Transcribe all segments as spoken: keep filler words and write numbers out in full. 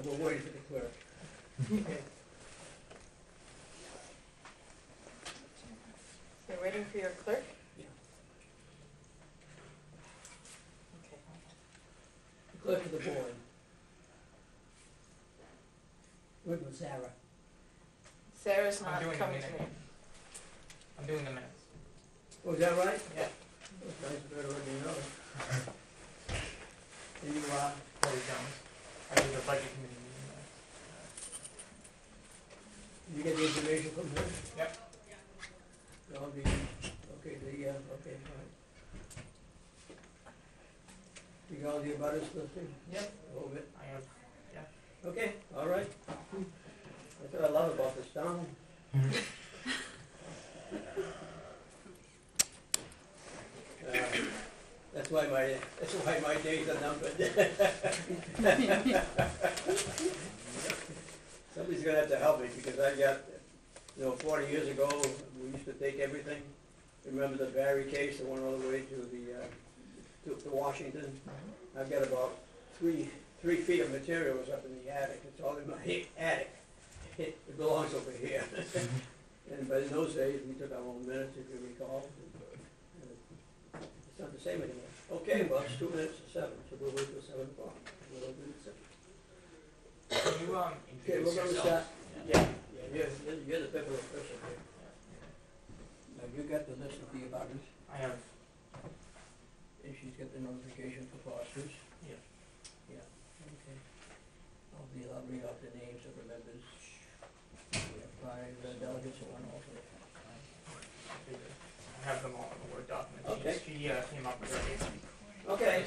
we're waiting for the clerk. Okay. You're waiting for your clerk? Yeah. Okay. The clerk of the board. Where was Sarah? Sarah's I'm not doing the coming to minute. me. I'm doing the minutes. Oh, is that right? Yeah. That's nice, better than you know. And you, uh, Corey Jones. I do the budget committee meeting minutes. you get the information from him? Yep. All the, okay, the, uh, okay, all right. You got all the abutters listed? Yep. All of it? I have, Okay, all right. That's what I love about this town. Uh, That's why my, that's why my days are numbered. Somebody's gonna have to help me, because I got, you know, forty years ago, we used to take everything. Remember the Barry case that went all the way to the, uh, to, to Washington? I've got about three, three feet of materials up in the attic, it's all in my attic. It belongs over here. And, but in those days, we took our own minutes, if you recall. It's not the same anymore. Okay, well, it's two minutes to seven, so we'll wait till seven o'clock. We'll open at seven. can you, um, Okay, introduce we're gonna yourself? start. Yeah, yeah, you're, you're- you're the pivotal person here. Now, you got the list of the abutters, I have, and she's got the notification for Foster's. yeah. Yeah, okay. I'll be, I'll read off the names of the members. We have five uh, delegates and one alternate. I have them all in the Word document. She- Okay. She, uh, came up with everything. Okay,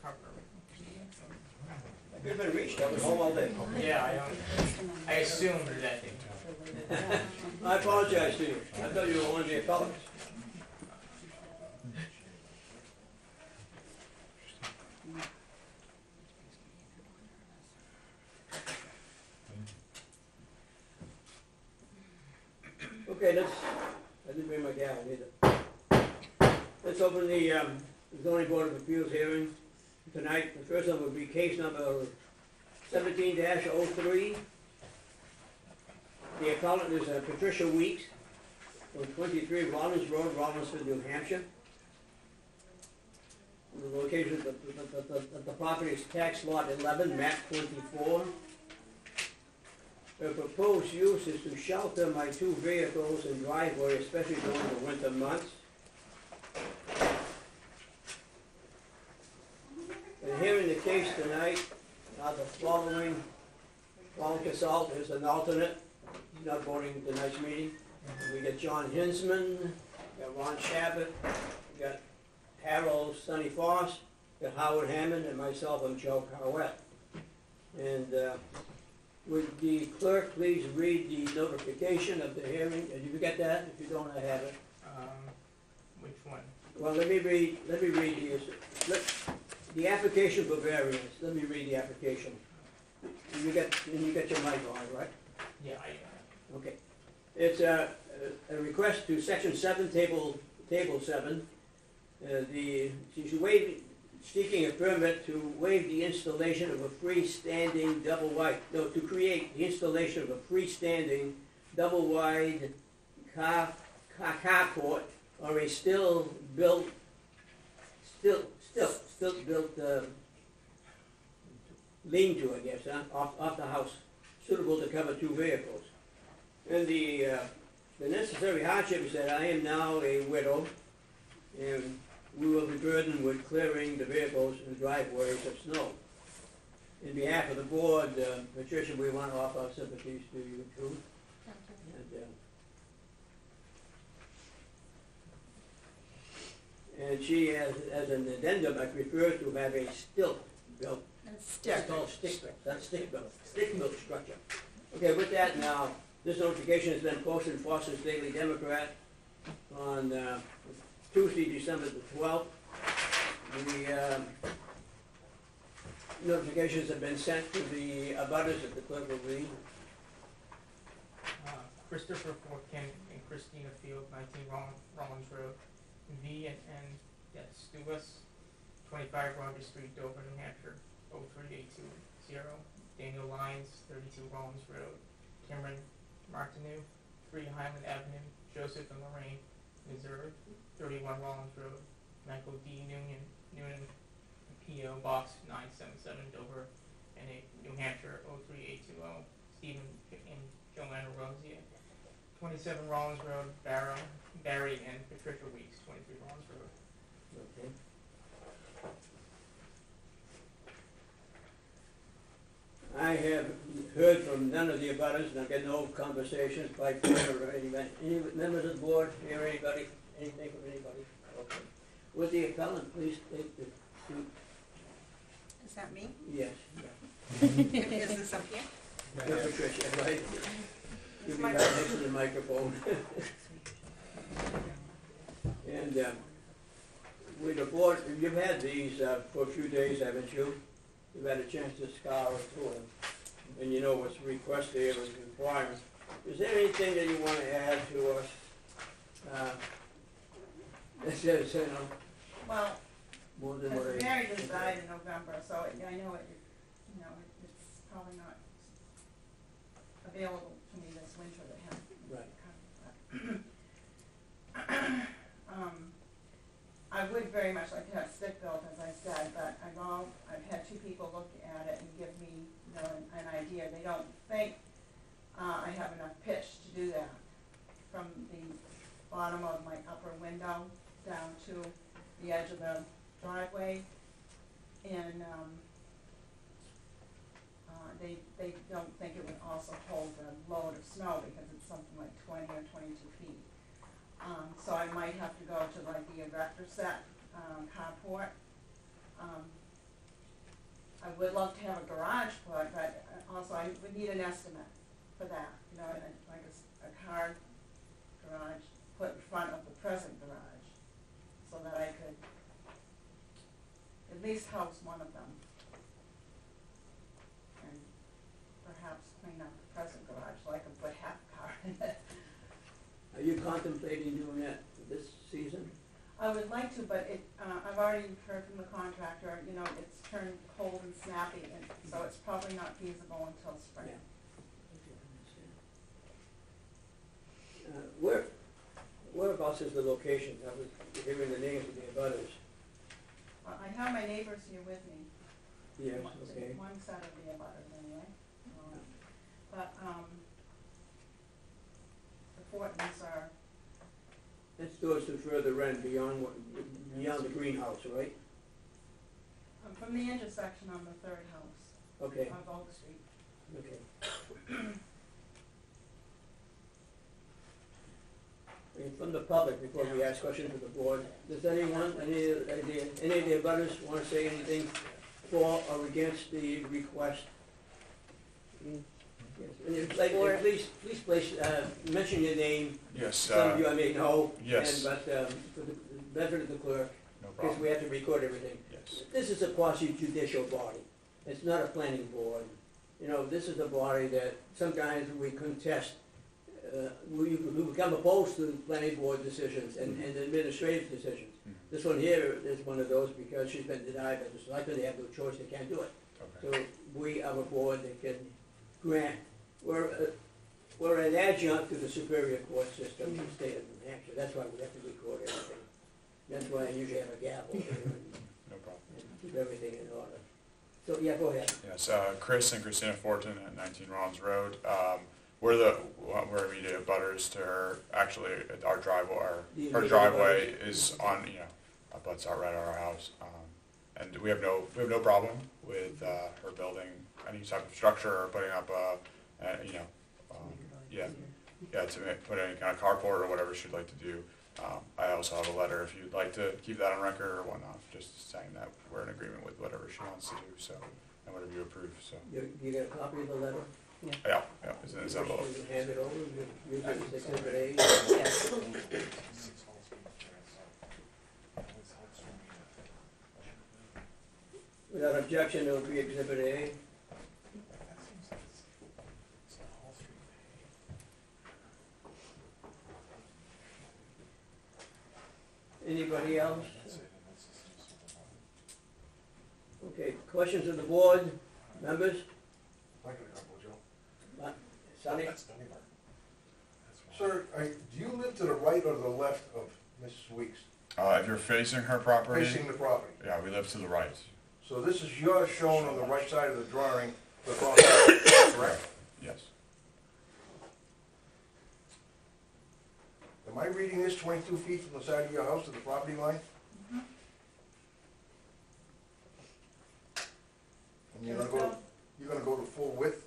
I could have been reached, I was home all day. Yeah, I don't, I assumed that. I apologize to you, I thought you were one of the appellants. Okay, let's, I didn't bring my gavel either. Let's open the um, zoning board of appeals hearing tonight. The first one would be case number seventeen dash oh three. The appellant is uh, Patricia Weeks, on twenty-three Rollins Road, Rollinsford, New Hampshire. The location of the, the, the, the, the property is tax lot eleven, map twenty-four. The proposed use is to shelter my two vehicles and driveway, especially during the winter months. And hearing the case tonight are the following. Paul Casalt is an alternate. He's not voting at tonight's meeting. We got John Hinsman, we got Ron Shabbat, we got Harold Sonny Foss, we got Howard Hammond, and myself, I'm Joe Carwett. And uh, would the clerk please read the notification of the hearing? Did you get that? If you don't, I have it. Um, which one? Well, let me read, let me read the, let, the application for variance. Let me read the application. You got, and you got your mic on, right? Yeah, I, Okay. It's a, a request to section seven, table, table seven. Uh, the, she's waiving, seeking a permit to waive the installation of a freestanding double wide, no, to create the installation of a freestanding double wide car, car, carport or a still built, still, still, still built, uh, lean-to, I guess, huh, off, off the house, suitable to cover two vehicles. And the, uh, the necessary hardship is that I am now a widow, and we will be burdened with clearing the vehicles and driveways of snow. In behalf of the board, uh, Patricia, we want to offer our sympathies to you too. And, uh, and she, as, as an addendum, I prefer to have a stilt built. Stick. It's called stick built, that's stick built, stick built structure. Okay, with that now, this notification has been posted in Foster's Daily Democrat on uh, Tuesday, December the twelfth. The um, notifications have been sent to the abutters that the clerk will read. uh, Christopher Forkin and Christina Field, nineteen Rollins, Rollins Road. V and N, yes, Stewis, twenty-five Rogers Street, Dover, New Hampshire, oh three eight two zero. Daniel Lyons, thirty-two Rollins Road, Cameron Martineau, three Highland Avenue, Joseph and Lorraine Missouri, thirty-one Rollins Road, Michael D. Noonan, Noonan, P O Box nine seven seven, Dover, N A, New Hampshire, oh three eight two oh, Stephen and Joanna Rosier, twenty-seven Rollins Road, Barrow, Barry and Patricia Weeks, twenty-three Rollins Road. Okay. I have heard from none of the abutters, and I've got no conversations by phone or any, any members of the board, hear anybody, anything from anybody? Okay. Would the appellant please take the, to, Is that me? yes, Is this up here? yeah, Patricia, right? You'll be my- right next to the microphone. And, uh, with the board, you've had these, uh, for a few days, haven't you? You've had a chance to scour through them, and you know what's requested and required. Is there anything that you wanna add to us? Uh, that says, you know, Well, more than what I. because Mary just died in November, so it- I know it, you know, it- it's probably not available to me this winter to have. Right. Um, I would very much like to have stick built, as I said, but I've all, I've had two people look at it and give me, you know, an, an idea. They don't think, uh, I have enough pitch to do that. From the bottom of my upper window down to the edge of the driveway. And, um, uh, they, they don't think it would also hold the load of snow because it's something like twenty or twenty-two feet. Um, so I might have to go to like the erector set, um, carport. Um, I would love to have a garage put, but also I would need an estimate for that, you know, and like a, s- a car garage put in front of the present garage, so that I could at least house one of them. And perhaps clean up the present garage, so I can put half a car in it. Are you contemplating doing that this season? I would like to, but it, uh, I've already heard from the contractor, you know, it's turned cold and snappy, and so it's probably not feasible until spring. Yeah. Uh, where, whereabouts is the location? I was hearing the names of the abutters. Well, I have my neighbors here with me. Yes, One- okay. One set of the abutters anyway. Um, But, um, the Fortons are, That's towards the further end, beyond what, beyond the greenhouse, right? um, from the intersection on the third house Okay, of Oak Street. okay. And from the public, before we ask questions to the board, does anyone, any, of the- any of the abutters want to say anything for or against the request? Yes, and if, like, For- please, please place, uh, mention your name. Yes, Some of you uh, I may know. yes. And, but, um, for the benefit of the clerk, no because we problem. have to record everything. Yes, This is a quasi judicial body. It's not a planning board. You know, this is a body that sometimes we contest. Uh, we, we become opposed to planning board decisions and, and administrative decisions. Mhm. This one here is one of those because she's been denied by the selectmen, they have no choice, they can't do it. okay, So we are a board that can grant, we're, uh, we're an adjunct to the Superior Court system in the state of New Hampshire. That's why we have to record everything. That's why I usually have a gavel here and no problem. and keep everything in order. So, yeah, go ahead. Yes, uh, Chris and Christina Fortin at nineteen Rollins Road. Um, we're the, we're immediate butters to her, actually, our driveway, our, The her immediate driveway abutters. is on, you know, abuts out right at our house. Um, and we have no, we have no problem with, uh, her building any type of structure or putting up a, uh, you know, um, yeah, yeah, to make, put any kind of carport or whatever she'd like to do. Um, I also have a letter if you'd like to keep that on record or whatnot, just saying that we're in agreement with whatever she wants to do, so, and whatever you approve, so. You, you got a copy of the letter? Yeah, yeah, it's in this envelope. You hand it over, you, you give us exhibit A. Yes. Without objection, it will be exhibit A. Anybody else? Okay, questions of the board, members? Johnny? That's Dunbar. That's Sir, I- do you live to the right or the left of Missus Weeks? Uh, if you're facing her property, Facing the property. yeah, we live to the right. So this is yours shown on the right side of the drawing, the property, correct? Yes. Am I reading this twenty-two feet from the side of your house to the property line? Mhm. And you're gonna go, you're gonna go to full width?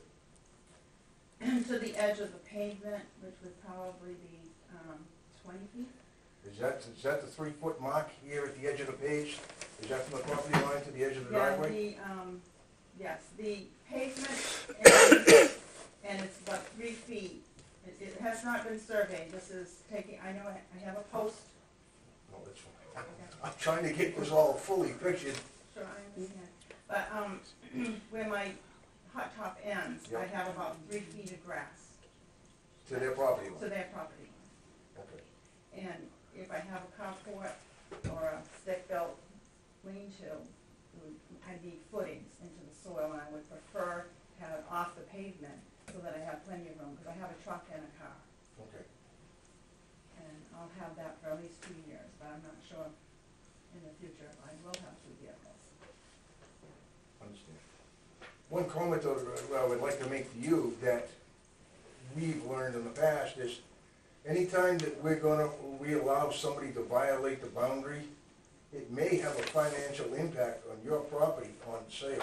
To the edge of the pavement, which would probably be, um, twenty feet. Is that, is that the three-foot mark here at the edge of the page? Is that from the property line to the edge of the Yeah, driveway? the, um, yes, the pavement, and, and it's about three feet. It, it has not been surveyed, this is taking, I know I, I have a post. No, that's fine. I'm trying to get this all fully pictured. Sure, I understand. But, um, where my hot top ends, I Yep. have about three feet of grass To their property to line. their property. Okay. And if I have a carport or a stick-built lean-to, it would- I need footings into the soil, and I would prefer to have it off the pavement so that I have plenty of room, because I have a truck and a car. Okay. And I'll have that for at least two years, but I'm not sure in the future if I will have two vehicles. Understand. One comment that I would like to make to you that we've learned in the past is anytime that we're gonna, we allow somebody to violate the boundary, it may have a financial impact on your property on sale.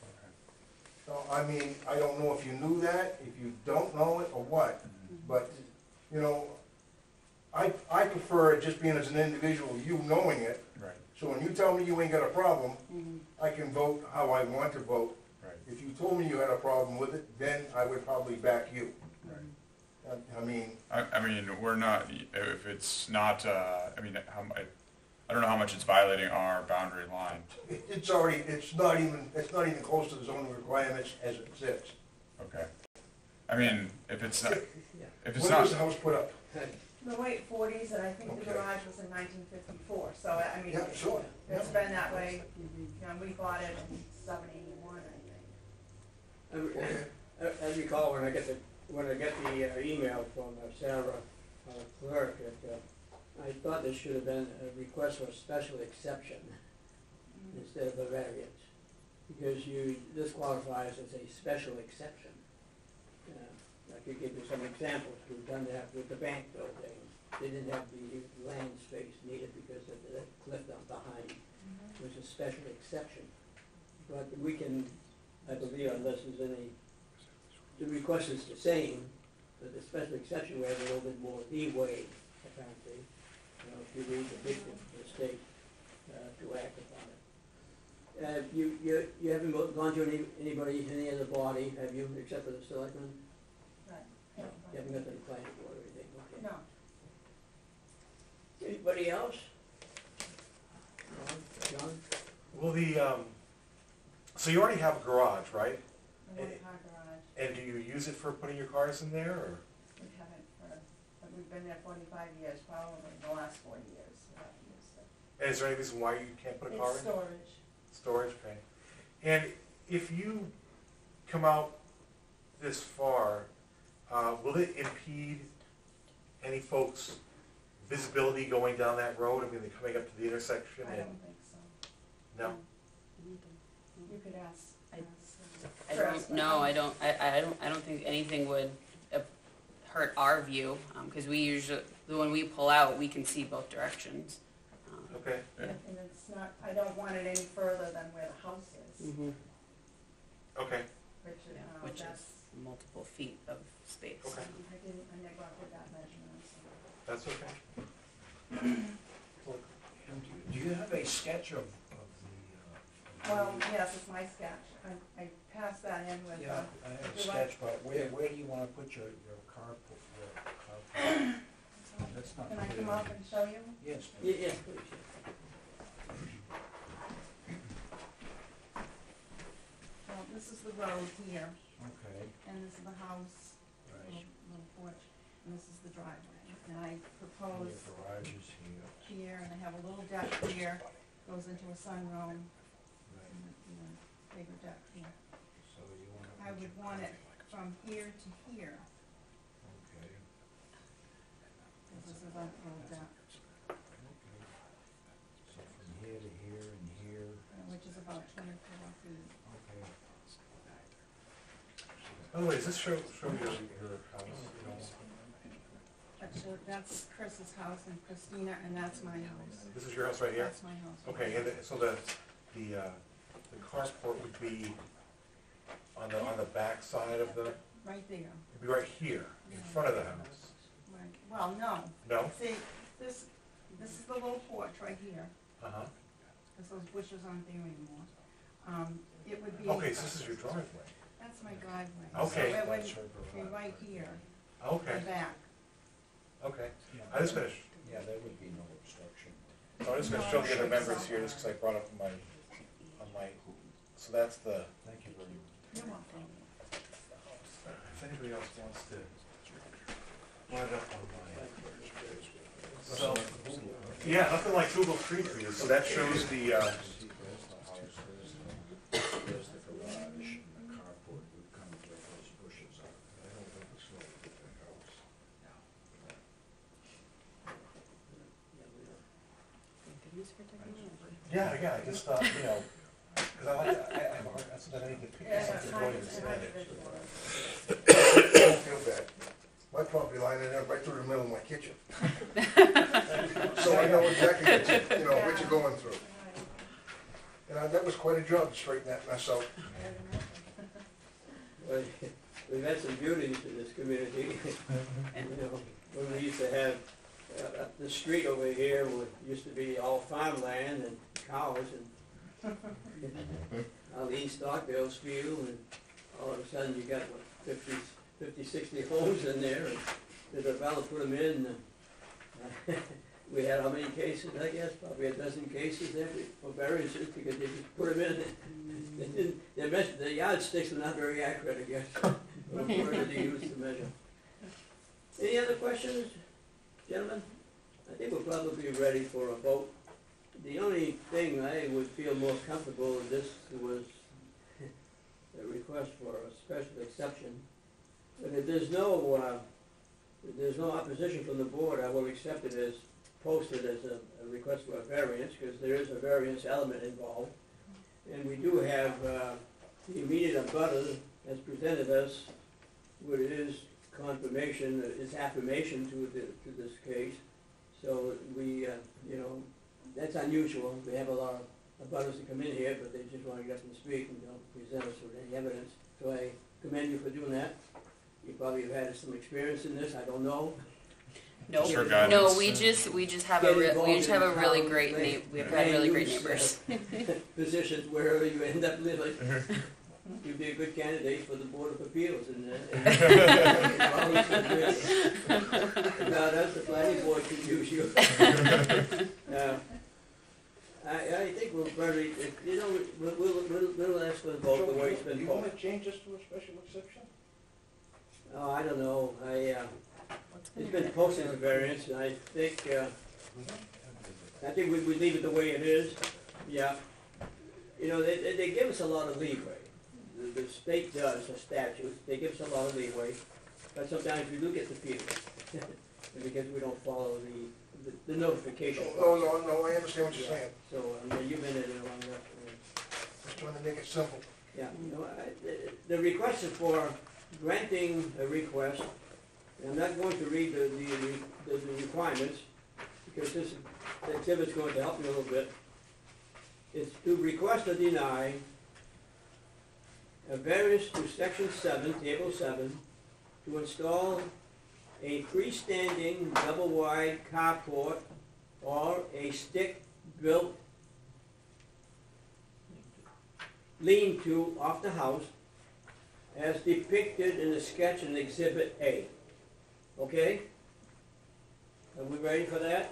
So, I mean, I don't know if you knew that, if you don't know it or what, but, you know, I, I prefer just being as an individual, you knowing it, Right, so when you tell me you ain't got a problem, I can vote how I want to vote. right, If you told me you had a problem with it, then I would probably back you. right. I- I mean, I, I mean, we're not, if it's not, uh, I mean, how, mu- I don't know how much it's violating our boundary line. it- it's already, it's not even, it's not even close to the zoning requirements as it sits. Okay. I mean, if it's not, if it's When not, was the house put up? The late forties, and I think the Okay. garage was in nineteen fifty-four, so I mean, Yeah, sure. it's been that way, you know, we bought it in seven eighty-one, I think. I I- I recall when I get the, when I get the uh, email from uh, Sarah uh, Clerk, that, uh, I thought this should have been a request for a special exception instead of a variance, because you, this qualifies as a special exception. Uh, I could give you some examples. We've done that with the bank building. They didn't have the land space needed because of the cliff down behind. It was a special exception. But we can, I believe, unless there's any, the request is the same, but the special exception, we have a little bit more leeway, apparently. You know, if you read the big mistake, uh, to act upon it. Uh, you, you, you haven't go- gone to any, anybody, any other body, have you, except for the selectmen? Right. No, you haven't got to the planning board or anything, okay. No, Anybody else? No? John? Well, the, um, so you already have a garage, right? I want a car garage, And do you use it for putting your cars in there, or? we haven't for, but we've been there forty-five years, probably the last forty years, we haven't used it. And is there any reason why you can't put a car in? It's storage. Storage, okay. And if you come out this far, uh, will it impede any folks' visibility going down that road? I mean, they're coming up to the intersection I and, don't think so. no? You could ask. I- ask, uh, I Chris, don't, no, I don't, I, I don't, I don't think anything would uh, hurt our view, um, cause we usually, when we pull out, we can see both directions. Um, Okay, Yeah. And it's not, I don't want it any further than where the house is, Mm-hmm. okay. which, yeah, uh, Which that's, is multiple feet of space. Okay. I didn't, I never did that measurement, so. That's okay. Do you have a sketch of, of the, uh? Well, yes, it's my sketch. I, I passed that in with, Yeah, uh, I have a do I- sketch, but where, where do you wanna put your, your car, po- your car? That's not can I clear. come up and show you? Yes, Yeah, please. yeah, please. Well, this is the road here, Okay, and this is the house, right. little, little porch, and this is the driveway. And I And propose your garage is here, here, and I have a little deck here, goes into a sunroom, right, and, you know, bigger deck here. so you wanna. I put would your want car- it from here to here, Okay. This is a little deck, So from here to here and here, uh, which is about twenty-four feet. okay. By the way, does this show, show your, your house, you know? Actually, that's Chris's house and Christina, and that's my house. This is your house right here? That's my house. Okay, and the- so the, the, uh, the carport would be on the, on the back side of the, Right there, it'd be right here, in front of the house? right, well, no, No? see, this, this is the little porch right here, Uh-huh. because those bushes aren't there anymore. Um, it would be. Okay, so this is your driveway? That's my driveway. Okay. So it would That's her be garage. right here, Okay, the back. okay. I just finished. Yeah, there would be no obstruction. So I'm just gonna show the other members here, just because I brought up my, on my, so that's the, Thank you very much. You're welcome. if anybody else wants to. Wind up on my. So, yeah, nothing like Google Street View, so that shows the, uh, There's the house, there's the, there's the garage, and the carport would come where those bushes are. I don't think it's really a big house. yeah, yeah, I just thought, you know, because I like, I, I have a hard, that's what I need to pick Yeah, something it's going hard- to it's stand hard it. to visualize. I don't feel bad. My property line is right through the middle of my kitchen. So I know exactly what you, you know, what you're going through. And I- that was quite a job to straighten that mess out. Well, we've had some beauties in this community. You know, when we used to have, uh, up the street over here, where it used to be all farmland and cows and all the East Stockdale's field, and all of a sudden you got, what, fifty, fifty, sixty homes in there, and the developer put them in. uh, We had how many cases, I guess, probably a dozen cases every, for variances, because they just put them in. They didn't, they measured, the yardsticks were not very accurate, I guess, what did they use to measure? Any other questions, gentlemen? I think we'll probably be ready for a vote. The only thing I would feel more comfortable with this was a request for a special exception. But if there's no, uh, if there's no opposition from the board, I will accept it as posted as a, a request for a variance, because there is a variance element involved. And we do have, uh, the immediate abutter has presented us with his confirmation, uh, his affirmation to the, to this case. So we, uh, you know, that's unusual. We have a lot of abutters that come in here, but they just want to get up and speak and don't present us with any evidence. So I commend you for doing that. You probably have had some experience in this, I don't know. No, Just for no, guidance. we just, we just have a, Get re- involved we just have a in really town, great like, neigh, we've had really great land use, neighbors. Positions wherever you end up living. You'd be a good candidate for the Board of Appeals and, uh, and no, that's the planning board could use you. Uh, I, I think we're very, you know, we'll, we'll, we'll, we'll ask for the vote the way it's been You voted. wanna change this to a special exception? Oh, I don't know, I, uh, it's been posted as a variance, and I think, uh, I think we, we leave it the way it is, yeah. You know, they, they, they give us a lot of leeway. The, the state does, the statutes, they give us a lot of leeway, but sometimes we do get the feeling, because we don't follow the, the, the notification. No, no, no, I understand what you're saying. So, I mean, you've been in it long enough. uh, Just trying to make it simple. Yeah, you know, I, the, the request is for granting a request. And I'm not going to read the, the, the, the requirements, because this, the exhibit's going to help me a little bit. It's to request or deny a variance to section seven, table seven, to install a freestanding double-wide carport or a stick-built lean-to off the house as depicted in the sketch in Exhibit A. Okay? Are we ready for that?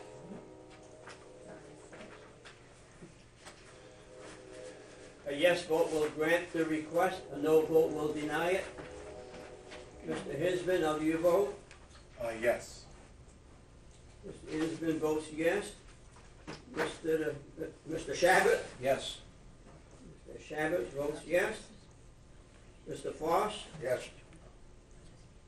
A yes vote will grant the request, a no vote will deny it. Mister Hisbin, how do you vote? Uh, yes. Mister Hisbin votes yes. Mister Uh, Mister Shabbat? Yes. Mister Shabbat votes yes. Mister Foss? Yes. Mister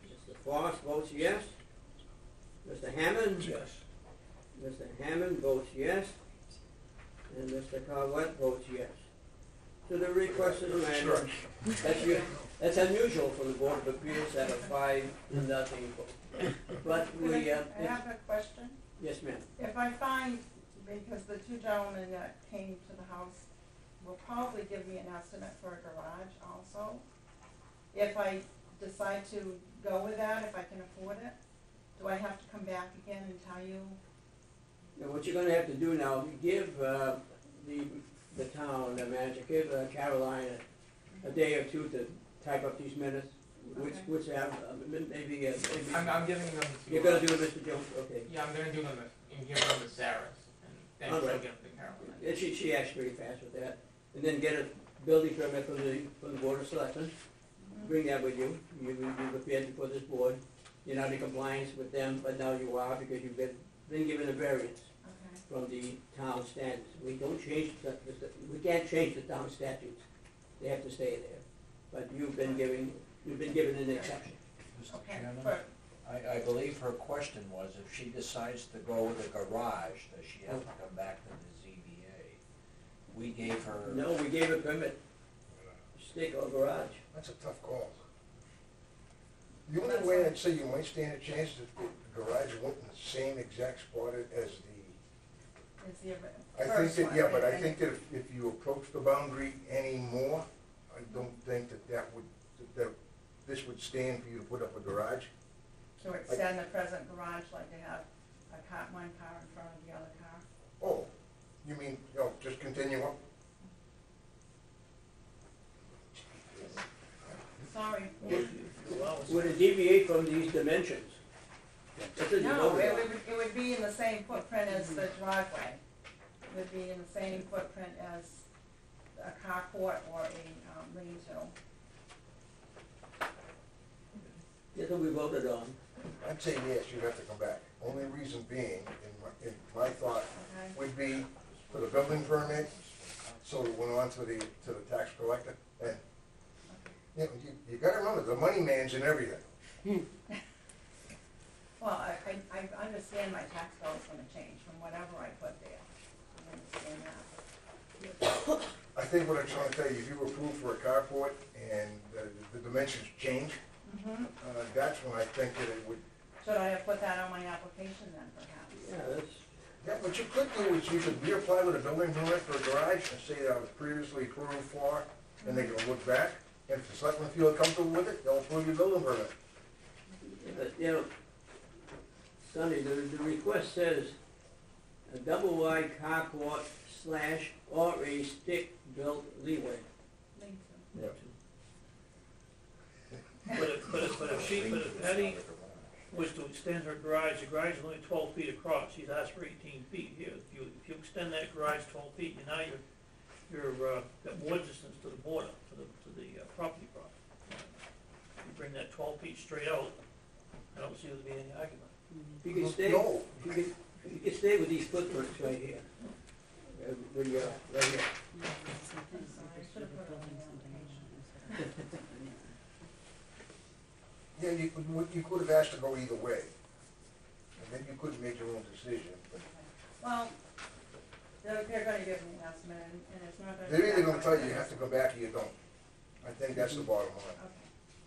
Foss votes yes. Mister Hammond? Yes. Mister Hammond votes yes. And Mister Carlett votes yes. So the request is granted. Sure. That's, u- that's unusual for the Board of Appeals at a five to nothing vote. But Can I- we, uh, I have a question. yes, ma'am. If I find, because the two gentlemen that came to the house will probably give me an estimate for a garage also. If I decide to go with that, if I can afford it, do I have to come back again and tell you? Now, what you're gonna have to do now, give, uh, the, the town, the manager, give uh, Caroline a, a day or two to type up these minutes, which, Okay. which have, uh, maybe, uh, maybe. I'm, I'm giving them to. You're gonna do it, Mister Jones, okay. Yeah, I'm gonna do them and give them to Sarah's, and then she'll Alright. give them to Caroline. And she, she acts pretty fast with that. And then get a building permit from the, from the Board of Selectmen. Bring that with you. You, you've appeared before this board. You're not in compliance with them, but now you are because you've been, been given a variance Okay. from the town standards. We don't change, the, the- we can't change the town statutes. They have to stay there. But you've been given, you've been given an exception. Mister Okay, Chairman, but, I, I believe her question was if she decides to go with a garage, does she have to come back to the Z B A? We gave her. No, we gave a permit, stick or garage. That's a tough call. The only way I'd say you might stand a chance is if the garage went in the same exact spot as the, is the I think first that, one, yeah, but I right? think that if, if you approach the boundary anymore, I don't think that that would, that, that this would stand for you to put up a garage. To extend the present garage, like to have a car, one car in front of the other car? Oh, you mean, you know, just continue up? Sorry. Would it deviate from these dimensions? That's what you No, voted it on. would, it would be in the same footprint as the driveway. It would be in the same footprint as a carport or a um, lean-to. That's what we voted on. I'd say yes, you'd have to come back. Only reason being, in my, in my thought, Okay? would be for the building permit, so it went on to the, to the tax collector, and, you know, you, you gotta remember, the money man's in everything. Well, I, I, I understand my tax bill is gonna change from whatever I put there. I understand that. I think what I'm trying to tell you, if you approve for a carport and the, the dimensions change, Mm-hmm. uh, that's when I think that it would, Should I have put that on my application then, perhaps? Yeah, that's, yeah, what you could do is you could reapply with a building permit for a garage and say that I was previously approved for, and they can look back, and if the selectmen feel comfortable with it, they'll approve your building permit. but, you know, Sonny, the, the request says a double wide carport slash or a stick-built leeway. Lean-to. But if, but if, but if she, but if Patty was to extend her garage, the garage is only twelve feet across, she's asked for eighteen feet here. If you, if you extend that garage twelve feet, you now you're, you're, uh, got more distance to the border, to the, to the uh, property line. You bring that twelve feet straight out, I don't see there to be any argument. If you can stay, No. if you can, if you can stay with these footprints right here. Uh, Where you, are, right here. Sorry, I should have put it on the application. Yeah, you could, you could have asked to go either way, and then you could have made your own decision, but Well, they're, they're gonna give me an estimate, and and it's not gonna. they're be either that gonna tell you much. you have to go back or you don't. I think that's the bottom line. Okay.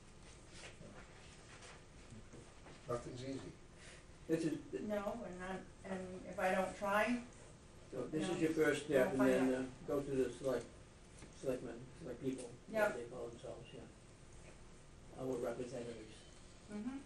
Nothing's easy. This is, No, and not, and if I don't try, so this No. is your first step, and No, then, find uh, go to the select, selectmen, select people, Yep. what they call themselves, yeah. Our representatives. mm-hmm,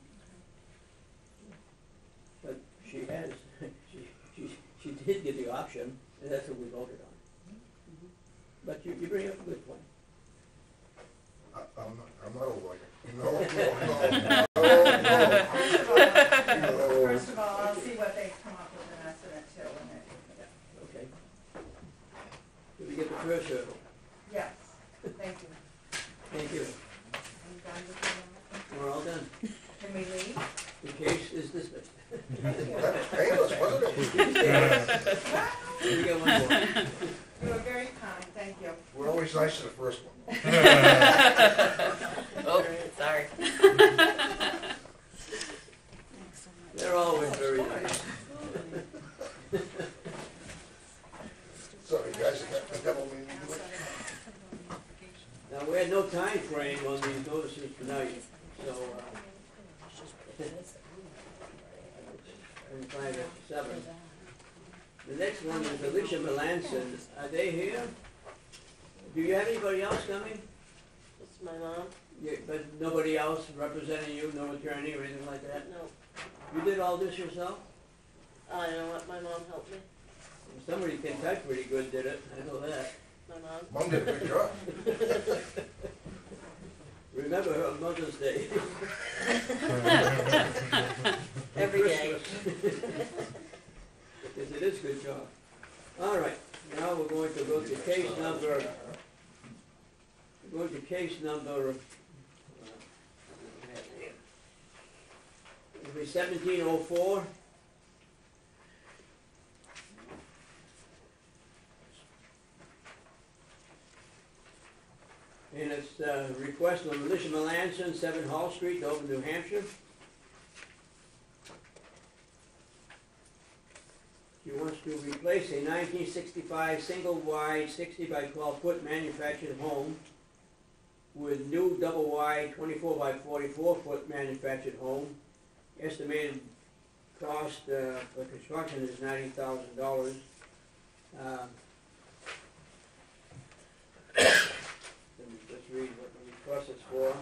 But she has, she, she, she did get the option, and that's what we voted on. But you, you bring up a good point. I, I'm not, I'm not a lawyer. No, no, no, no, no. first of all, No. first of all, I'll see what they come up with an estimate too, and then, Okay. Did we get the first hurdle? yes, thank you. Thank you. I'm done with you We're all done. now. Can we leave? The case is dismissed. That was painless, wasn't it? We got one more. You were very kind, thank you. We're always nice to the first one. Oh, sorry. so, uh, and five after seven. The next one is Alicia Melanson. Are they here? Do you have anybody else coming? It's my mom? Yeah, but nobody else representing you, no attorney or anything like that? No. You did all this yourself? I know what, my mom helped me. Somebody can type pretty good did it, I know that. My mom. Mom did a good job. Remember her on Mother's Day. Every day. Because it is a good job. All right, now we're going to go to case number, we're going to case number, uh, it'll be seventeen oh four. And it's uh request of Alicia Melanson, seven Hall Street, Dover, New Hampshire. She wants to replace a nineteen sixty-five single-wide sixty by twelve foot manufactured home with new double-wide twenty-four by forty-four foot manufactured home. Estimated cost uh, for construction is ninety thousand dollars. Uh, Let me just read what the request is for.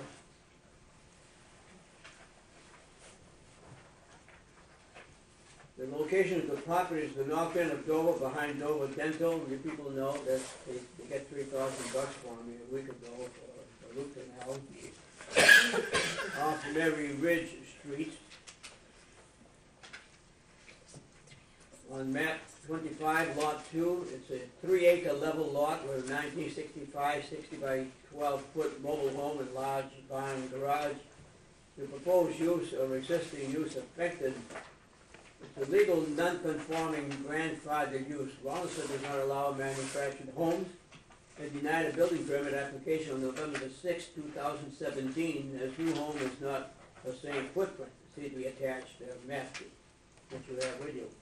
The location of the property is the north end of Dover, behind Dover Dental. You people know that they, they get three thousand bucks for me a week ago for a root canal. Off Mary Ridge Street. On map twenty-five, lot two, it's a three acre level lot with a nineteen sixty-five sixty by twelve foot mobile home and large barn garage. The proposed use or existing use affected. It's a legal non-conforming grandfathered use. Rollinsford does not allow manufactured homes and denied a building permit application on November the sixth, two thousand seventeen, as new home is not the same footprint. See the attached uh, map that you have with you.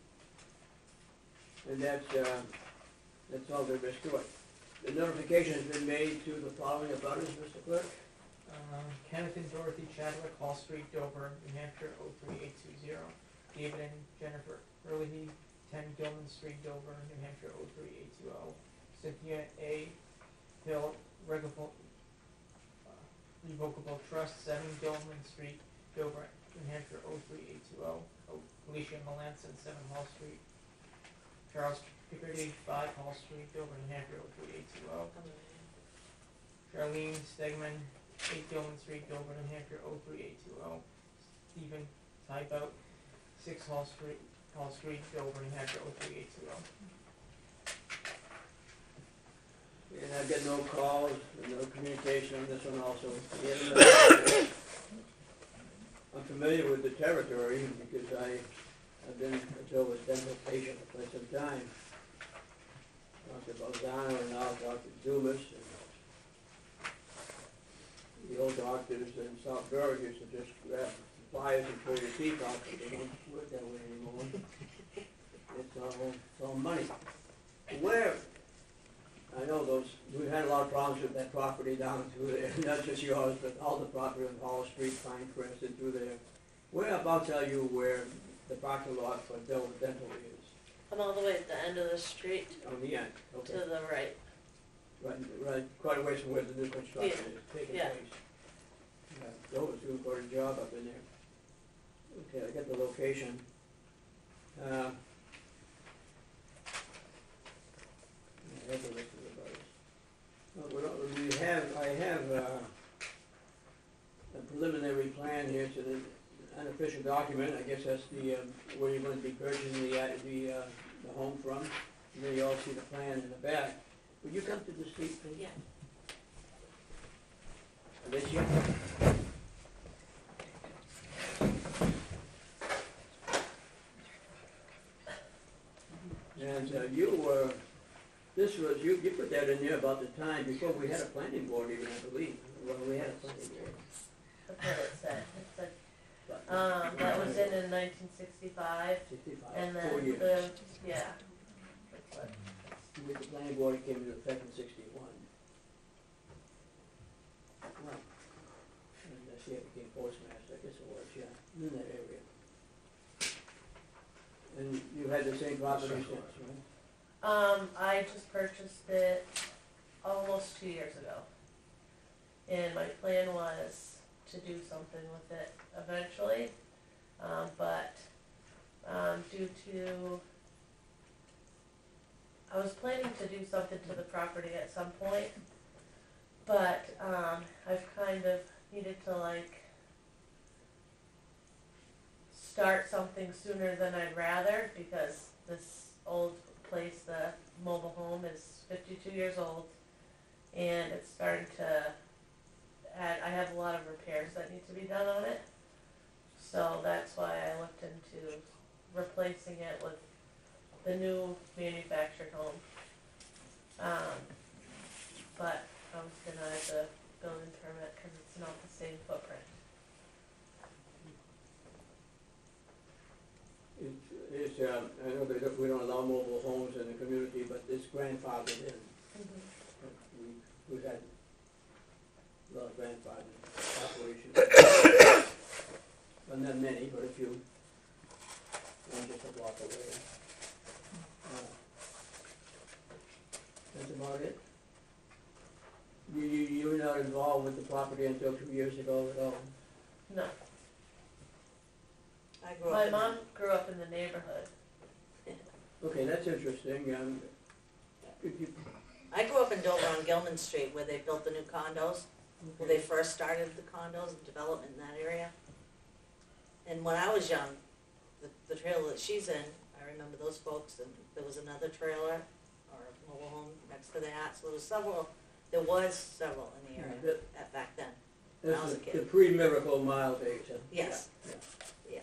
And that's, uh, that's all there is to it. The notification has been made to the following abutters, Mister Clerk. Um, Kenneth and Dorothy Chadwick, Hall Street, Dover, New Hampshire, oh three eight two zero. David and Jennifer Early, ten Gilman Street, Dover, New Hampshire, oh three eight two oh. Cynthia A. Hill, Revocable, uh, Revocable Trust, seven Gilman Street, Dover, New Hampshire, oh three eight two oh. Alicia Melanson, seven Hall Street. Charles Picardy, five Hall Street, Dover, New Hampshire, oh three eight two oh. Charlene Stegman, eight Gilman Street, Dover, New Hampshire, oh three eight two oh. Stephen Tybout, six Hall Street, Hall Street, Dover, New Hampshire, oh three eight two oh. And I've got no calls, no communication on this one also. I'm familiar with the territory because I, I've been a Dover dental patient for quite some time. Doctor Balzano and now Doctor Dumas. And the old doctors in South Berwick used to just grab pliers and pull your teeth out, but they don't work that way anymore. It's all, it's all money. Where, I know those, we've had a lot of problems with that property down through there, not just yours, but all the property on Hall Street, Pinecrest, and through there. Whereabouts are you where the parking lot for Dover Dental is? I'm all the way at the end of the street, On the end, to okay. the right. Right, right, quite a ways from where the new construction is taking Yeah. place. Yeah, Dover's doing quite a job up in there. Okay, I got the location. Uh, I have the list of the butters. Well, we don't- we have, I have, uh, a preliminary plan here, it's an unofficial document, I guess that's the, um, where you're going to be purchasing the, uh, the, uh, the home from. And then you all see the plan in the back. Would you come to the seat, please? Yeah. Alicia? And uh, you were, this was, you, you put that in there about the time before we had a planning board even, I believe. Well, we had a planning board. That's what it said. It said, um, that was in in nineteen sixty-five, Sixty-five, and four then years. the, yeah. That's what- With the planning board came into effect in sixty-one. Well, and this, yeah, became postmaster, I guess it was, yeah, in that area. And you had the same property since, right? Um, I just purchased it almost two years ago. And my plan was to do something with it eventually, um, but, um, due to, I was planning to do something to the property at some point, but, um, I've kind of needed to like start something sooner than I'd rather, because this old place, the mobile home, is fifty-two years old, and it's starting to add, I have a lot of repairs that need to be done on it, so that's why I looked into replacing it with the new manufactured home. Um, but I was denied the building permit because it's not the same footprint. It's, it's, um, I know they don't, we don't allow mobile homes in the community, but it's grandfathered in. We, we've had a lot of grandfathered operations. But not many, but a few. One just a block away. Uh, That's about it. You, you, you were not involved with the property until two years ago at all? No. I grew up My in mom grew up in the neighborhood. Okay, that's interesting. Um, if you, I grew up in Dover on Gilman Street where they built the new condos, where they first started the condos and development in that area. And when I was young, the, the trailer that she's in, I remember those folks, and there was another trailer or a mobile home next to that, so there was several, there was several in the area Yeah, that- at, back then. When I This was a is the kid. pre-Miracle Mile days, huh? Yes. Yeah. Yeah.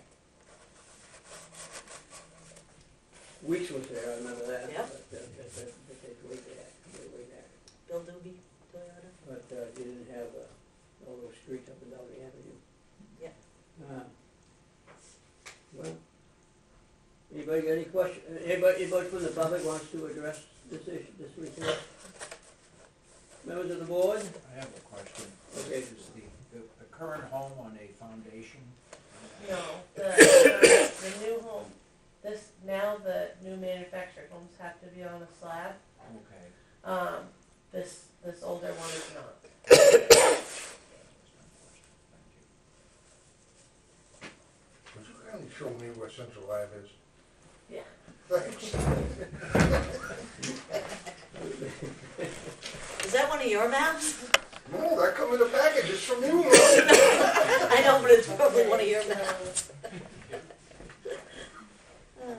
Weeks was there, I remember that. Yep. But, uh, but, but, but they way back, way, way back. Bill Doobie, Toyota. But, uh, you didn't have, uh, all those streets up and down the avenue. Yeah. Uh, Well, anybody got any question, anybody, anybody from the public wants to address this issue, this report? Members of the board? I have a question. Okay. Is the, the, the current home on a foundation? No, the, uh, the new home, this, now the new manufactured homes have to be on a slab. Okay. Um, this, this older one is not. That's my question. Thank you. Would you kindly show me where Central Ave is? Yeah. Thanks. Is that one of your maps? No, that come in the package, it's from you, man. I know, but it's probably one of your maps. Oh,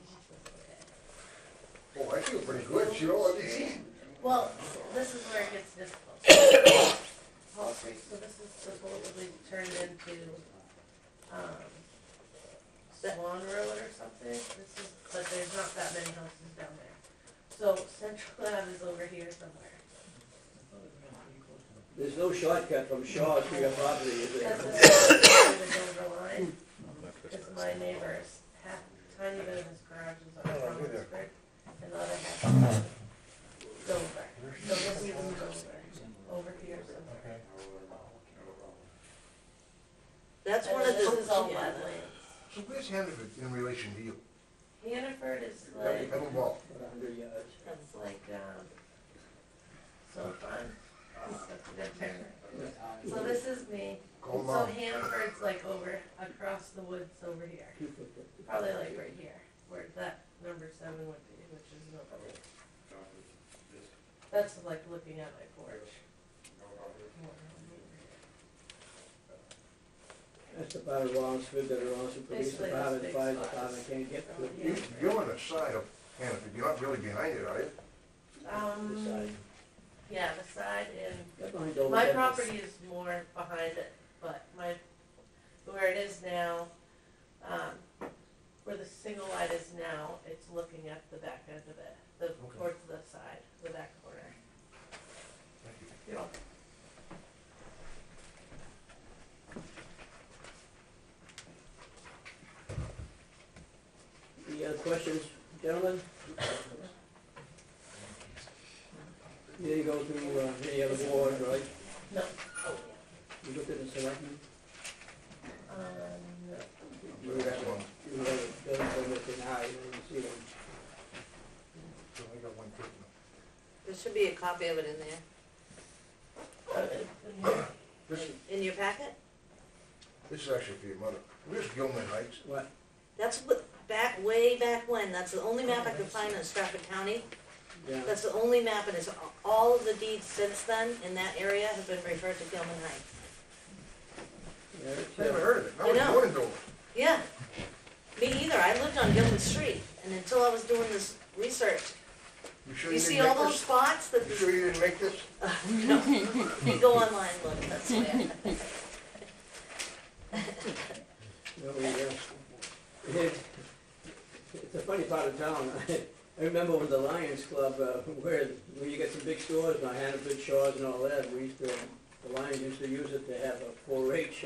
Oh, I feel pretty good, you know, I mean, Well, this is where it gets difficult. Hall Street, so this is supposedly turned into, um, Swan Road or something. This is, but there's not that many houses down there. So Central Ave is over here somewhere. There's no shortcut from Shaw to your property, is there? That's the Dover line. Because my neighbor's half, tiny bit of his garage is on Oh, Thomas yeah. Street, and the other half is Dover. So this is Dover, over here somewhere. That's And one of then the. this is all yeah. wetlands. so where's Hannaford in relation to you? Hannaford is like, I'm involved. About a hundred yards. it's like, um, so fun. Such a good picture. So this is me. Call So mom. Hannaford's like over, across the woods over here. Two foot fifty. Probably like right here, where that number seven would be, which is nobody. That's like looking at my porch. That's about as long as, that as long as the police Basically, department, those fire big spots. department can't get to it. You, you're on the side of Hannaford, you're not really behind it, are you? The Um, side. yeah, the side and, Get behind Dover my Dentist. property is more behind it, but my, where it is now, um, where the single wide is now, it's looking at the back end of it, the, Okay. towards the side, the back corner. Thank you. You're welcome. Any other questions, gentlemen? You didn't go to, uh, any other board, right? No, Oh, You looked at the selectmen? be a copy of it in there, Uh, in here. This is, in, in your packet. this is actually for your mother. Where's Gilman Heights? What? That's what, back, way back when, that's the only map I could find in Stratford County. Yeah. That's the only map, and it's, all of the deeds since then in that area have been referred to Gilman Heights. Yeah, it's, Never uh, heard of it. I You was know. born in Dover. Yeah, me either, I lived on Gilman Street, and until I was doing this research, You sure you you see didn't all make those this? spots that, You sure you didn't make this? no, you go online, look, that's where. No, we, uh, it, it's a funny part of town. I remember when the Lions Club, uh, where, where you get some big stores, my Hannaford Shores and all that, we used to, the Lions used to use it to have a four H.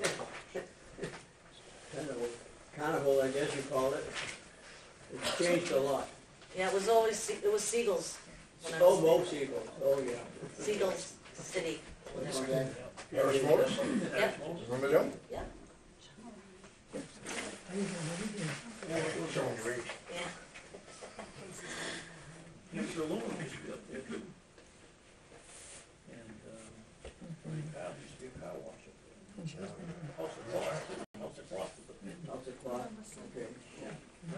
Carnival, carnival, I guess you call it. It's changed a lot. Yeah, it was always, Se- it was Seagulls, when I Oh, was, both Seagulls, oh, yeah. Seagulls City. Harris Motors? Yeah, Remember them? yeah, Showing your age. yeah. Hampshire Aluminum used to be up there too. And, um, Cal used to be a car wash up there. House of Clock, House of Clock. House of Clock, okay, yeah.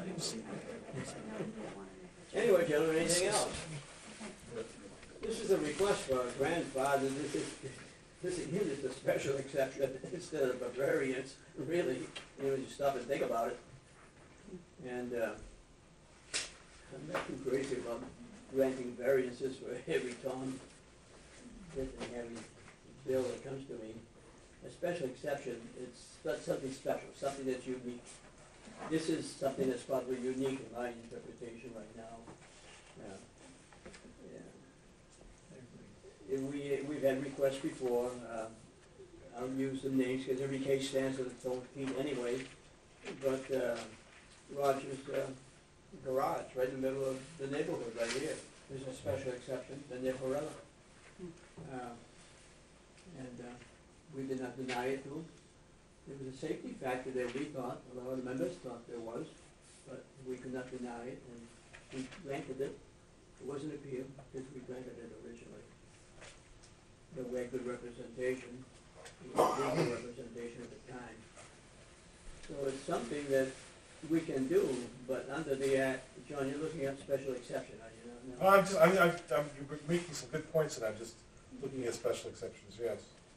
Anyway, gentlemen, anything else? This is a request for our grandfather, this is, this is, this is a special exception instead of a variance, really, you know, you stop and think about it. And, uh, I'm not too crazy about granting variances for every time, every bill that comes to me. A special exception, it's not something special, something that's unique. This is something that's probably unique in my interpretation right now. Yeah. Yeah. And we, we've had requests before, uh, I'll use some names, because every case stands on its own feet anyway. But, uh, Rogers, uh, garage, right in the middle of the neighborhood, right here, there's a special exception, been there forever. Uh, And, uh, we did not deny it to them. There was a safety factor there, we thought, a lot of the members thought there was, but we could not deny it, and we granted it. It wasn't appealed, because we granted it originally. But we had good representation, we had legal representation at the time. So it's something that we can do, but under the act, John, you're looking at special exception, are you not? Oh, I'm just, I'm, I'm, I'm, you're making some good points, and I'm just looking at special exceptions, yes.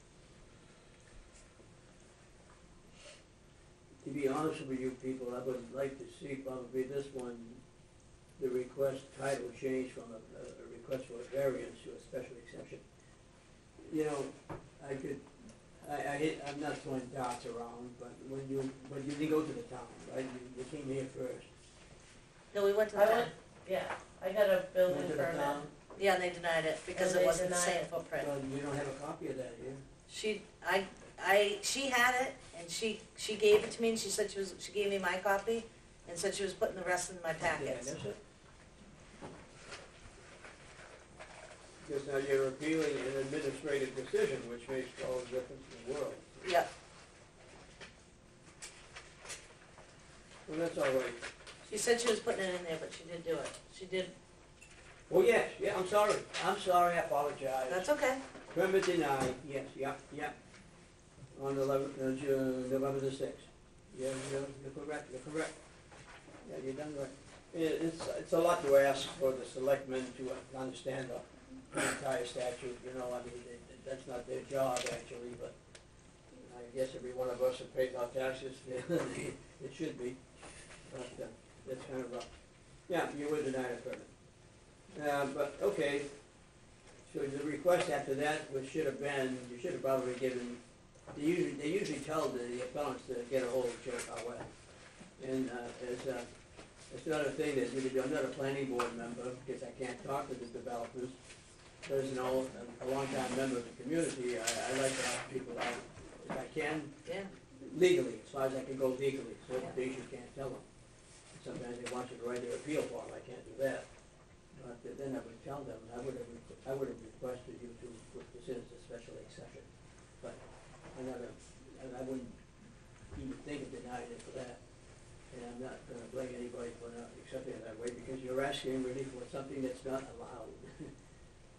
To be honest with you people, I would like to see probably this one, the request title changed from a, a request for a variance to a special exception. You know, I could, I, I hit, I'm not throwing dots around, but when you, but you didn't go to the town, right? You, you came here first. No, we went to I the town. went, yeah, I got a Went building to the permit. town, Yeah, and they denied it because And it they wasn't the denied same it. footprint. so you don't have a copy of that here. She, I, I, she had it, and she, she gave it to me, and she said she was, she gave me my copy, and said she was putting the rest in my Yeah, packets. that's it. Because now you're appealing an administrative decision, which makes all the difference in the world. Yep, Well, that's all right. she said she was putting it in there, but she did do it. She did, Oh, yes, yeah, I'm sorry, I'm sorry, I apologize. that's okay. Permit denied, yes, yep, yep. On eleven, uh, June, November the sixth. Yeah, you're, you're correct, you're correct. Yeah, you're done right. It, it's, it's a lot to ask for the selectmen to uh, understand the entire statute, you know, I mean, it, it, that's not their job actually, but I guess every one of us that pays our taxes, it should be. But, uh, that's kind of rough. Yeah, you would deny a permit. Uh, but, okay, so the request after that, which should have been, you should have probably given, they usually, they usually tell the the appellants to get a hold of Joe Powell. And, uh, it's, uh, it's not a thing that, you could do. I'm not a planning board member, because I can't talk to the developers. But as an old, a long-time member of the community, I, I like to help people out if I can, Yeah, legally, as far as I can go legally, certain things you can't tell them. Sometimes they want you to write their appeal form, I can't do that. But then I would tell them, I would have, requ- I would have requested you to put this in as a special exception. But I'm not, a- and I wouldn't even think of denying it for that. And I'm not gonna blame anybody for not accepting it that way, because you're asking really for something that's not allowed.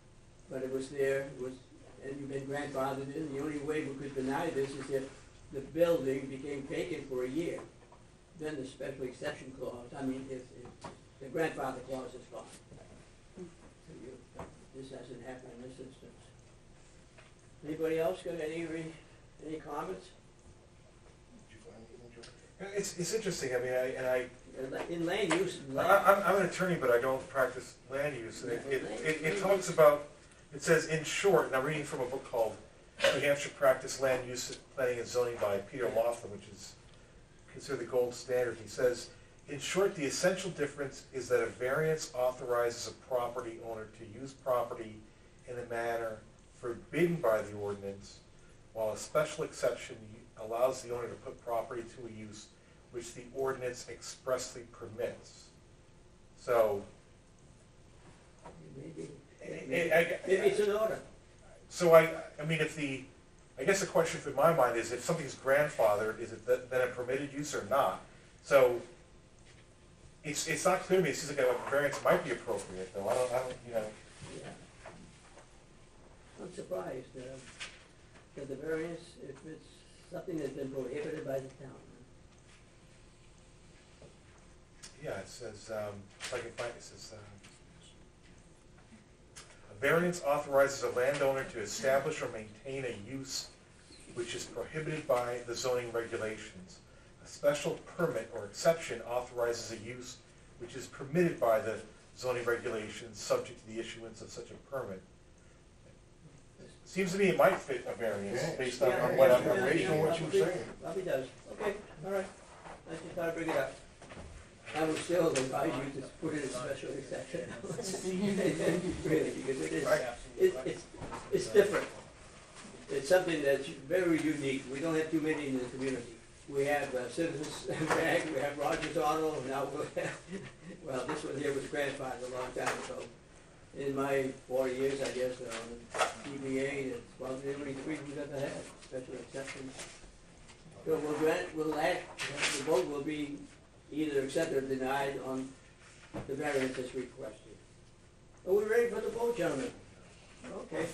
but it was there, it was, and you've been grandfathered in. The only way we could deny this is if the building became vacant for a year. Then the special exception clause, I mean, if, if the grandfather clause is gone. So you, this hasn't happened in this instance. Anybody else got any, re- any comments? Did you find anything, Joe? It's, it's interesting, I mean, I, and I, In land use, I, land, I'm, I'm an attorney, but I don't practice land use. And It, it, it, it talks about, it says, in short, and I'm reading from a book called New Hampshire Practice Land Use Planning and Zoning by Peter Laughlin, which is considered the gold standard. He says, in short, the essential difference is that a variance authorizes a property owner to use property in a manner forbidden by the ordinance, while a special exception allows the owner to put property to a use which the ordinance expressly permits. So, maybe, I- maybe, I- I- maybe it's an order. so I, I mean, if the, I guess the question in my mind is if something's grandfathered, is it th- then a permitted use or not? So, it's, it's not clear to me, it seems like a variance might be appropriate, though, I don't, I don't, you know. Yeah. I'm surprised, uh, that the variance, if it's something that's been prohibited by the town. Yeah, it says, um, if I can find, it says, um, a variance authorizes a landowner to establish or maintain a use which is prohibited by the zoning regulations. A special permit or exception authorizes a use which is permitted by the zoning regulations, subject to the issuance of such a permit. Seems to me it might fit a variance, Yeah. based on Yeah, on what yeah, I'm yeah, reading. yeah, on what you're probably- saying. Probably does, okay, all right, I just thought I'd bring it up. I would still advise you to put it as special exception. Really, because it is, it, it's, it's different. It's something that's very unique, we don't have too many in the community. We have uh, Citizens Bank, we have Rogers Auto, and now we'll have, well, this one here was grandfathered a long time ago. In my forty years, I guess, uh, on the D B A, it's probably the only three we've ever had, special exceptions. So we'll grant, we'll act, the vote will be either accepted or denied on the variance as requested. Are we ready for the vote, gentlemen? Okay.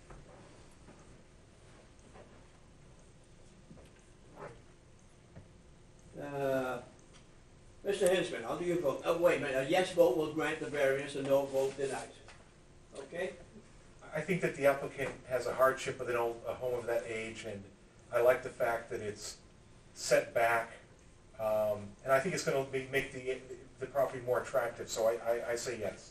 Uh, Mister Hinsman, how do you vote? Oh, wait a minute, a yes vote will grant the variance, a no vote denies. Okay? I think that the applicant has a hardship with an old, a home of that age, and I like the fact that it's set back, um, and I think it's gonna make, make the, the property more attractive, so I, I, I say yes.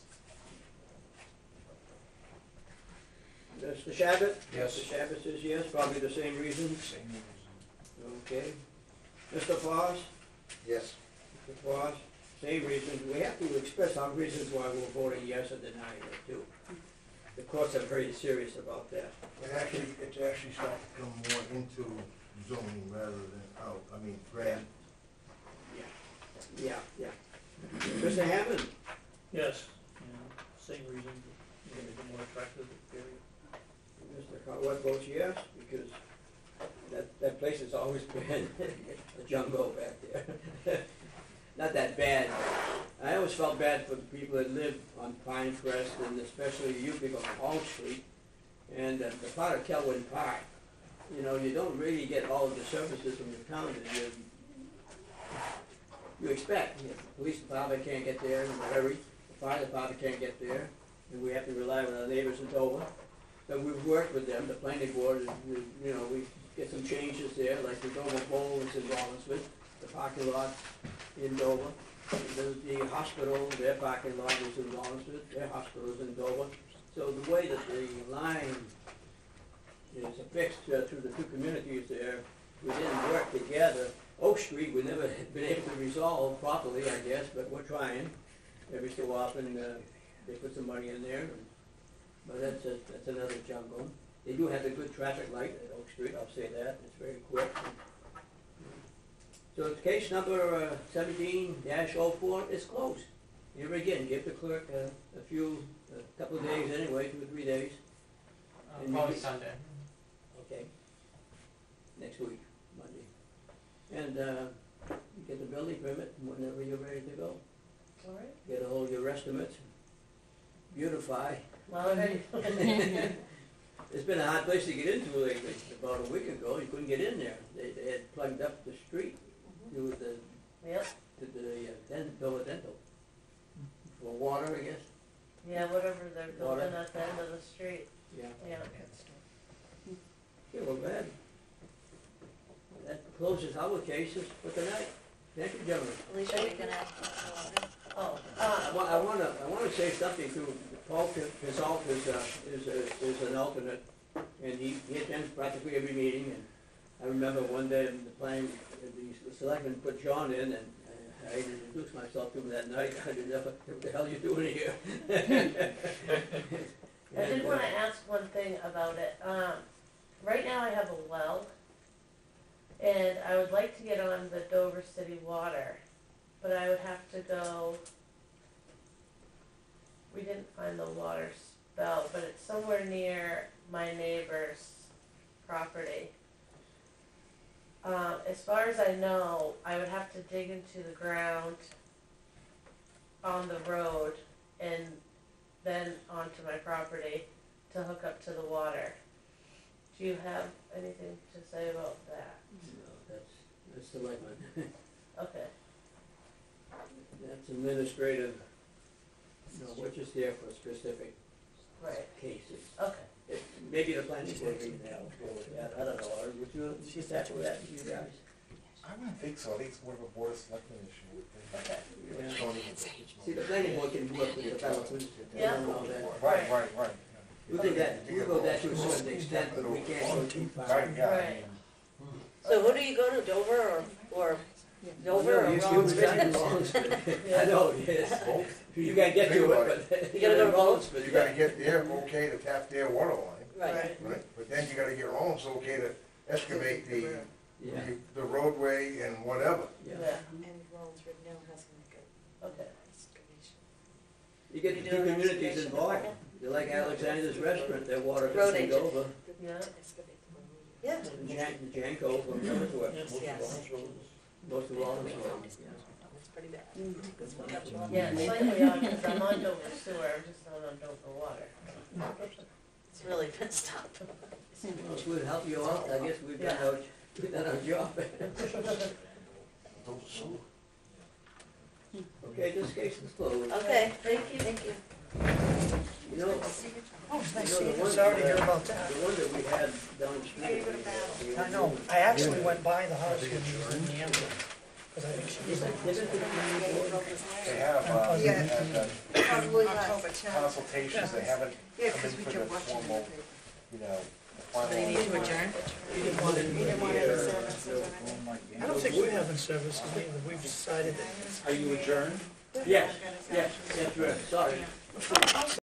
Mister Shabbat? Yes. Mister Shabbat says yes, probably the same reasons. Same reason. Okay. Mister Foss? Yes. Mister Foss, same reasons. We have to express our reasons why we're voting yes or denying it too. The courts are very serious about that. It actually, it's actually starting to come more into zoning rather than out, I mean, grand. Yeah, yeah. Mister Hammond? Yes, yeah, same reason, to make it more attractive area. Mister Conrad votes yes, because that, that place has always been a jungle back there. Not that bad. I always felt bad for the people that live on Pine Crest, and especially you people on Hall Street, and uh, the part of Kelwin Park. You know, you don't really get all of the services from the town that you, you expect. The police department can't get there in a hurry, the fire department can't get there, and we have to rely on our neighbors in Dover. But we've worked with them, the planning board, and we, you know, we get some changes there, like the Dover Bowl is in Rollinsford, the parking lot in Dover. The, the hospital, their parking lot is in Rollinsford, their hospital is in Dover. So the way that the line is affixed uh, through the two communities there, we didn't work together. Oak Street, we never been able to resolve properly, I guess, but we're trying. Every so often, uh, they put some money in there, and, but that's a, that's another jungle. They do have a good traffic light at Oak Street, I'll say that, it's very quick. So it's case number uh, seventeen dash oh four is closed. Here again, give the clerk uh, a few, a couple of days anyway, two or three days. Uh, And probably you- Sunday. Okay. Next week, Monday. And uh, you get the building permit whenever you're ready to go. All right. Get all your estimates, beautify, Well, then, It's been a hard place to get into lately. About a week ago, you couldn't get in there. They, they had plugged up the street to the, yep, to the, uh, dent, Dover Dental. For water, I guess, yeah, whatever they're Water. building at the end of the street, yeah. yeah. Okay, well, bad. That closes our cases for tonight. Thank you, gentlemen. Alicia, you're gonna have, Oh, I uh, wa- I wanna, I wanna say something to Paul Kazalt is, uh, is, a- is an alternate, and he, he attends practically every meeting, and I remember one day in the planning, the selectmen put John in, and uh, I introduced myself to him that night, I didn't know, what the hell are you doing here? I did And, uh, wanna ask one thing about it, um, right now I have a well, and I would like to get on the Dover City Water, but I would have to go, we didn't find the water spout, but it's somewhere near my neighbor's property. Uh, as far as I know, I would have to dig into the ground on the road and then onto my property to hook up to the water. Do you have anything to say about that? No, that's, that's selectmen. Okay, That's administrative, no, we're just there for specific right, cases. okay. It- Maybe the planning board meeting now, go with that, I don't know, or would you, just that with that, you guys? I wouldn't think so, I think it's more of a board of selectmen issue. Okay. Yeah. Don't even- See, the planning board can work with developers, they Yeah. don't know that. Right, right, right. We think that, we go that to a certain extent, but we can't go too far. Right, yeah. I Right. mean, so who do you go to, Dover or, or Dover No, or you- you Rollinsford? reside in Rollinsford. I know, yes. You gotta get to it, but. You gotta go to both? Rollinsford, You gotta get their okay to tap their water line, Right, right? But then you gotta get Rollins okay to excavate the, Yeah, the roadway and whatever. yeah. Yeah, and Rollinsford now has like a okay. excavation. You get the You two do an communities excavation involved. department? They're like Alexander's Restaurant, their water Road gets sent agent. over. Yeah. Excavate the road. Yeah. And Jan, the Janko from Somersworth, Yes. most of Rollinsford, yeah. That's pretty bad. That's what that's wrong. Yeah, it's slightly odd, because I'm on Dover sewer, I'm just not on Dover water. It's really messed up. Well, if we'd help you out, I guess we've done our, we've done our job. Okay, this case is closed. Okay, Thank you. thank you. You know, Oh, it's nice you know, seeing the you. one, Sorry to hear uh, about that. the one that we had down the street. I know, I actually went by the house when he was in the ambulance, because I think she was like, They have, uh, they Yeah. have the probably October tenth. consultations, they haven't Yeah, come in because we for the kept watching formal, it. you know, final. They need to adjourn? You didn't want it You didn't want any services or Oh, anything? my I don't think we're having services either, we've decided that Are you adjourned? Yes, yes, yes, right, sorry.